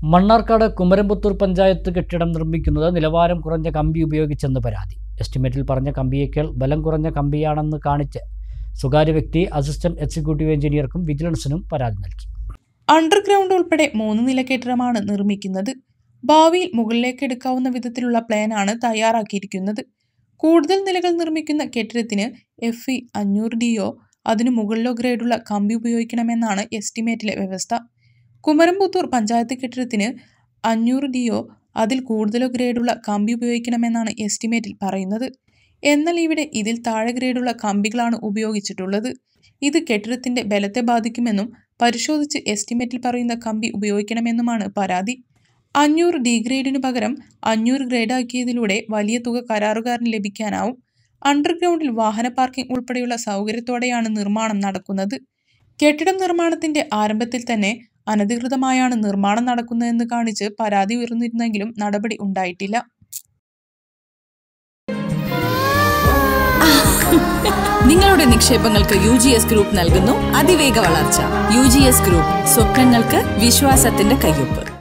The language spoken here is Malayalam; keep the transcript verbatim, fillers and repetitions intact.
മണ്ണാർക്കാട് കുമരംപുത്തൂർ പഞ്ചായത്ത് കെട്ടിടം നിർമ്മിക്കുന്നത് നിലവാരം കുറഞ്ഞ കമ്പി ഉപയോഗിച്ചെന്ന് പരാതി. എസ്റ്റിമേറ്റിൽ പറഞ്ഞ കമ്പിയേക്കാൾ ബലം കുറഞ്ഞ കമ്പിയാണെന്ന് കാണിച്ച് സ്വകാര്യ വ്യക്തി അസിസ്റ്റന്റ് എക്സിക്യൂട്ടീവ് എഞ്ചിനീയർക്കും വിജിലൻസിനും പരാതി നൽകി. അണ്ടർഗ്രൗണ്ട് ഉൾപ്പെടെ മൂന്ന് നില കെട്ടിടമാണ് നിർമ്മിക്കുന്നത്. ഭാവിയിൽ മുകളിലേക്ക് എടുക്കാവുന്ന വിധത്തിലുള്ള പ്ലാനാണ് തയ്യാറാക്കിയിരിക്കുന്നത്. കൂടുതൽ നിലകൾ നിർമ്മിക്കുന്ന കെട്ടിടത്തിന് എഫ് ഇ അഞ്ഞൂറ് ഡിയോ അതിനു മുകളിലോ ഗ്രേഡുള്ള കമ്പി ഉപയോഗിക്കണമെന്നാണ് എസ്റ്റിമേറ്റിലെ വ്യവസ്ഥ. കുമരംപുത്തൂർ പഞ്ചായത്ത് കെട്ടിടത്തിന് അഞ്ഞൂറ് ഡിയോ അതിൽ കൂടുതലോ ഗ്രേഡുള്ള കമ്പി ഉപയോഗിക്കണമെന്നാണ് എസ്റ്റിമേറ്റിൽ പറയുന്നത്. എന്നാൽ ഇവിടെ ഇതിൽ താഴെ ഗ്രേഡുള്ള കമ്പികളാണ് ഉപയോഗിച്ചിട്ടുള്ളത്. ഇത് കെട്ടിടത്തിന്റെ ബലത്തെ ബാധിക്കുമെന്നും പരിശോധിച്ച് എസ്റ്റിമേറ്റിൽ പറയുന്ന കമ്പി ഉപയോഗിക്കണമെന്നുമാണ് പരാതി. അഞ്ഞൂറ് ഡി ഗ്രേഡിനു പകരം അഞ്ഞൂറ് ഗ്രേഡാക്കിയതിലൂടെ വലിയ തുക കരാറുകാരന് ലഭിക്കാനാവും. അണ്ടർഗ്രൗണ്ടിൽ വാഹന പാർക്കിംഗ് ഉൾപ്പെടെയുള്ള സൗകര്യത്തോടെയാണ് നിർമ്മാണം നടക്കുന്നത്. കെട്ടിടം നിർമ്മാണത്തിന്റെ ആരംഭത്തിൽ തന്നെ അനധികൃതമായാണ് നിർമ്മാണം നടക്കുന്നതെന്ന് കാണിച്ച് പരാതി ഉയർന്നിരുന്നെങ്കിലും നടപടി ഉണ്ടായിട്ടില്ല. നിങ്ങളുടെ നിക്ഷേപങ്ങൾക്ക് യു ജി എസ് ഗ്രൂപ്പ് നൽകുന്നു അതിവേഗ വളർച്ച. യു ജി എസ് ഗ്രൂപ്പ്, സ്വപ്നങ്ങൾക്ക് വിശ്വാസത്തിന്റെ കയ്യൊപ്പ്.